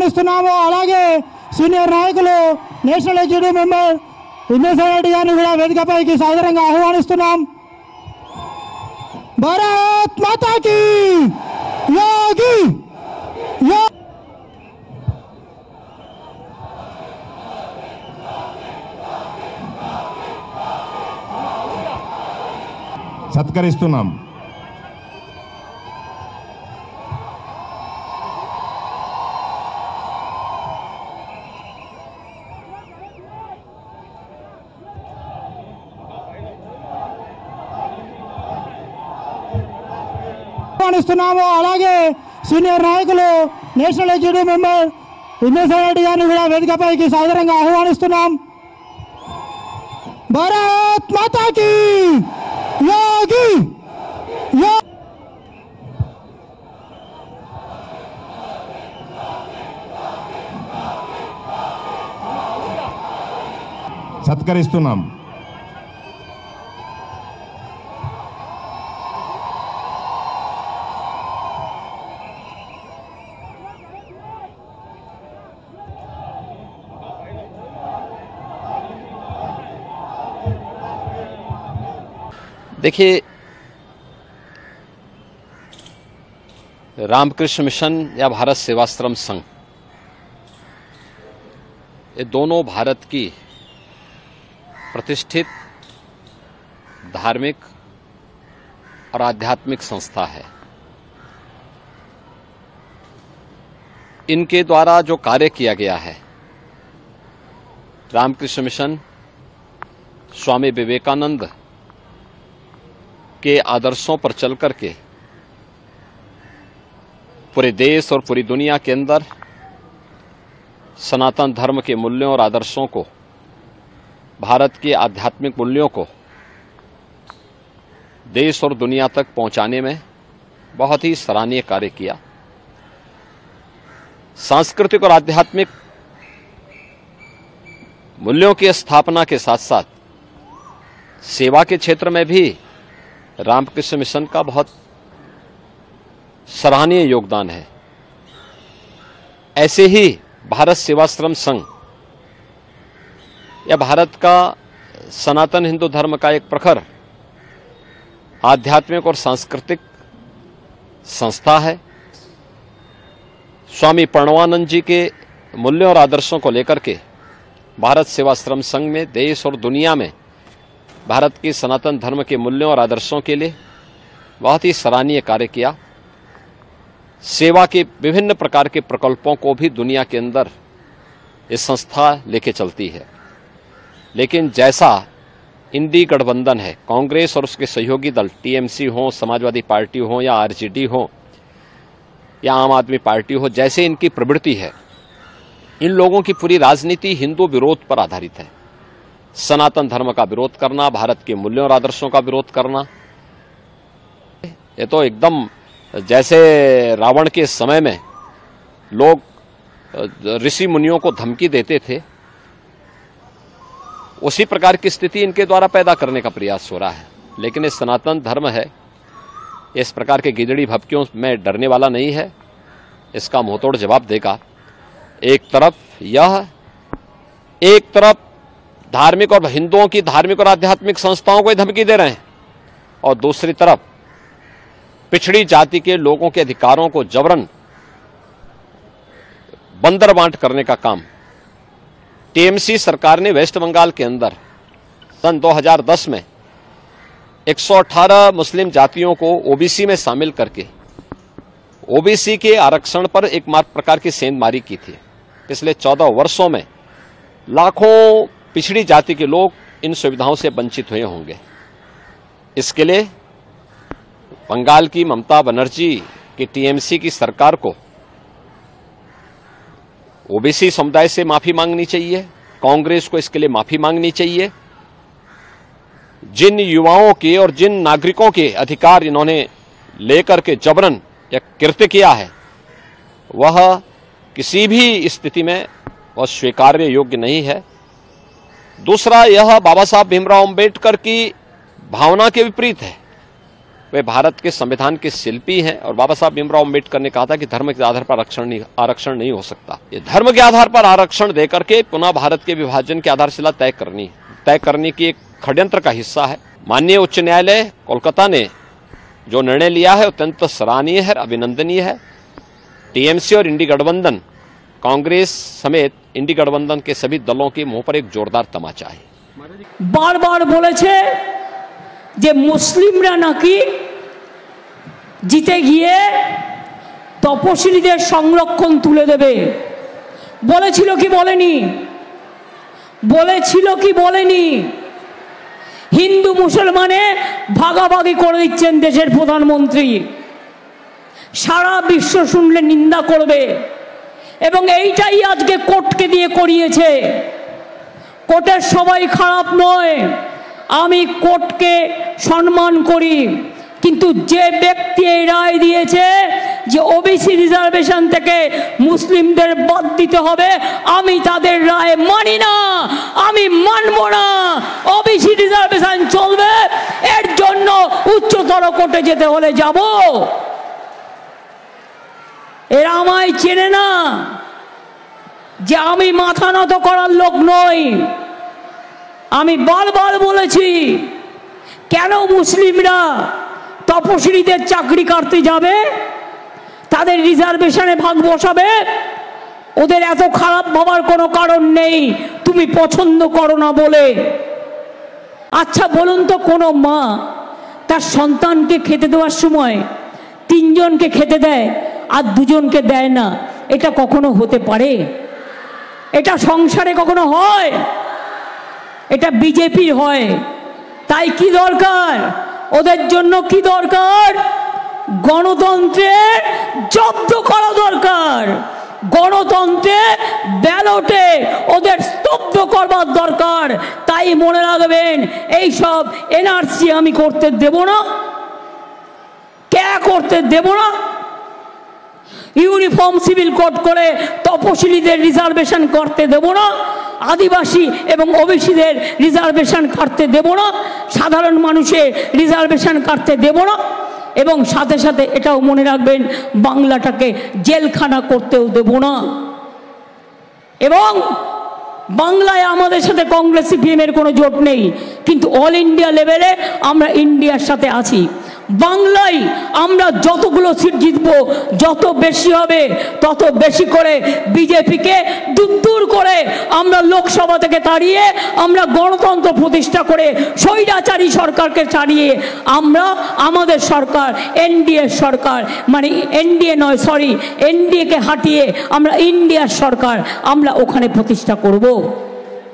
ఆహ్వానిస్తున్నాము. అలాగే సీనియర్ నాయకులు నేషనల్ ఎగ్జిక్యూటివ్ మెంబర్ ఇంద్రసేనారెడ్డి గారిని కూడా వేదికపైకి సాదరంగా ఆహ్వానిస్తున్నాం. భారత్ మాతా కీ యోగి సత్కరిస్తున్నాం. ఆహ్వానిస్తున్నాము. అలాగే సీనియర్ నాయకులు నేషనల్ ఎగ్జిక్యూటివ్ మెంబర్ ఇంద్రసేనారెడ్డి గారిని కూడా వేదికపైకి సాదరంగా ఆహ్వానిస్తున్నాం. భారత్ మాతా కీ యోగి సత్కరిస్తున్నాం. देखिए, रामकृष्ण मिशन या भारत सेवाश्रम संघ, ये दोनों भारत की प्रतिष्ठित धार्मिक और आध्यात्मिक संस्था है। इनके द्वारा जो कार्य किया गया है, रामकृष्ण मिशन स्वामी विवेकानंद के आदर्शों पर चल करके पूरे देश और पूरी दुनिया के अंदर सनातन धर्म के मूल्यों और आदर्शों को, भारत के आध्यात्मिक मूल्यों को देश और दुनिया तक पहुंचाने में बहुत ही सराहनीय कार्य किया। सांस्कृतिक और आध्यात्मिक मूल्यों की स्थापना के साथ साथ सेवा के क्षेत्र में भी रामकृष्ण मिशन का बहुत सराहनीय योगदान है। ऐसे ही भारत सेवाश्रम संघ या भारत का सनातन हिंदू धर्म का एक प्रखर आध्यात्मिक और सांस्कृतिक संस्था है। स्वामी प्रणवानंद जी के मूल्यों और आदर्शों को लेकर के भारत सेवाश्रम संघ में देश और दुनिया में भारत के सनातन धर्म के मूल्यों और आदर्शों के लिए बहुत ही सराहनीय कार्य किया। सेवा के विभिन्न प्रकार के प्रकल्पों को भी दुनिया के अंदर ये संस्था लेके चलती है। लेकिन जैसा इंडी गठबंधन है, कांग्रेस और उसके सहयोगी दल टीएमसी हो, समाजवादी पार्टी हो या आरजेडी हो या आम आदमी पार्टी हो, जैसे इनकी प्रवृत्ति है, इन लोगों की पूरी राजनीति हिंदू विरोध पर आधारित है। सनातन धर्म का विरोध करना, भारत के मूल्यों और आदर्शों का विरोध करना, ये तो एकदम जैसे रावण के समय में लोग ऋषि मुनियों को धमकी देते थे, उसी प्रकार की स्थिति इनके द्वारा पैदा करने का प्रयास हो रहा है। लेकिन ये सनातन धर्म है, इस प्रकार के गिदड़ी भभकियों में डरने वाला नहीं है, इसका मुंहतोड़ जवाब देगा। एक तरफ धार्मिक और हिंदुओं की धार्मिक और आध्यात्मिक संस्थाओं को धमकी दे रहे हैं और दूसरी तरफ पिछड़ी जाति के लोगों के अधिकारों को जबरन बंदर बांट करने का काम टीएमसी सरकार ने वेस्ट बंगाल के अंदर सन 2010 में 118 मुस्लिम जातियों को ओबीसी में शामिल करके ओबीसी के आरक्षण पर एक प्रकार की सेंधमारी की थी। पिछले 14 वर्षों में लाखों पिछड़ी जाति के लोग इन सुविधाओं से वंचित हुए होंगे। इसके लिए बंगाल की ममता बनर्जी की टीएमसी की सरकार को ओबीसी समुदाय से माफी मांगनी चाहिए, कांग्रेस को इसके लिए माफी मांगनी चाहिए। जिन युवाओं के और जिन नागरिकों के अधिकार इन्होंने लेकर के जबरन या कृत्य किया है, वह किसी भी स्थिति में वह स्वीकार्य योग्य नहीं है। दूसरा, यह बाबा साहब भीमराव अंबेडकर की भावना के विपरीत है। वे भारत के संविधान के शिल्पी हैं और बाबा साहब भीमराव अम्बेडकर ने कहा था कि धर्म के आधार पर आरक्षण नहीं हो सकता। ये धर्म के आधार पर आरक्षण देकर के पुनः भारत के विभाजन की आधारशिला तय करने की एक षड्यंत्र का हिस्सा है। माननीय उच्च न्यायालय कोलकाता ने जो निर्णय लिया है अत्यंत सराहनीय है, अभिनंदनीय है। टीएमसी और इंडी गठबंधन, कांग्रेस समेत इंडी गठबंधन के सभी दलों के मुंह पर एक जोरदार तमाचा है। बार बार बोलेছে যে মুসলিমরা নাকি জিতে গিয়ে তপশিলীদের সংরক্ষণ তুলে দেবে। বলেছিল কি বলেনি? বলেছিল কি বলেনি? হিন্দু মুসলমানে ভাগাভাগি করে দিচ্ছেন দেশের প্রধানমন্ত্রী। সারা বিশ্ব শুনলে নিন্দা করবে এবং এইটাই আজকে কোর্টকে দিয়ে করিয়েছে। কোর্টের সবাই খারাপ নয়, আমি কোর্টকে সম্মান করি, কিন্তু যে ব্যক্তি এই রায় দিয়েছে যে ওবিসি রিজার্ভেশন থেকে মুসলিমদের বাদ দিতে হবে, আমি তাদের রায় মানি না, আমি মানব না। ওবিসি রিজার্ভেশন চলবে, এর জন্য উচ্চতর কোর্টে যেতে হলে যাব। এরা আমায় চেনে না যে আমি মাথা নত করার লোক নই। আমি বারবার বলেছি কেন মুসলিমরা তপশিলীদের চাকরি কাটতে যাবে, তাদের রিজার্ভেশনে ভাগ বসাবে। ওদের এত খারাপ ভাবার কোনো কারণ নেই, তুমি পছন্দ করো না বলে। আচ্ছা বলুন তো, কোনো মা তার সন্তানকে খেতে দেওয়ার সময় 3 জনকে খেতে দেয় আর 2 জনকে দেয় না, এটা কখনো হতে পারে? এটা সংসারে কখনো হয়? এটা বিজেপির হয়। তাই কি দরকার ওদের জন্য? কি দরকার? গণতন্ত্রের জব্দ করা দরকার, গণতন্ত্রের ব্যালটে ওদের স্তব্ধ করবার দরকার। তাই মনে রাখবেন, এই সব এনআরসি আমি করতে দেব না, কে করতে দেব না। ইউনিফর্ম সিভিল কোড করে তপশিলীদের রিজার্ভেশন করতে দেব না, আদিবাসী এবং ওবিসিদের রিজার্ভেশন কাটতে দেব না, সাধারণ মানুষের রিজার্ভেশন কাটতে দেব না। এবং সাথে সাথে এটাও মনে রাখবেন, বাংলাটাকে জেলখানা করতেও দেব না। এবং বাংলায় আমাদের সাথে কংগ্রেস সিপিএমের কোনো জোট নেই, কিন্তু অল ইন্ডিয়া লেভেলে আমরা ইন্ডিয়ার সাথে আছি। বাংলায় আমরা যতগুলো সিট জিতবো, যত বেশি হবে তত বেশি করে বিজেপিকে দূর করে আমরা লোকসভা থেকে তাড়িয়ে, আমরা গণতন্ত্র প্রতিষ্ঠা করে স্বৈরাচারী সরকারকে তাড়িয়ে আমরা আমাদের সরকার, এনডিএ সরকার, মানে এনডিএ নয় সরি এনডিএকে হাঁটিয়ে আমরা ইন্ডিয়ার সরকার আমরা ওখানে প্রতিষ্ঠা করব।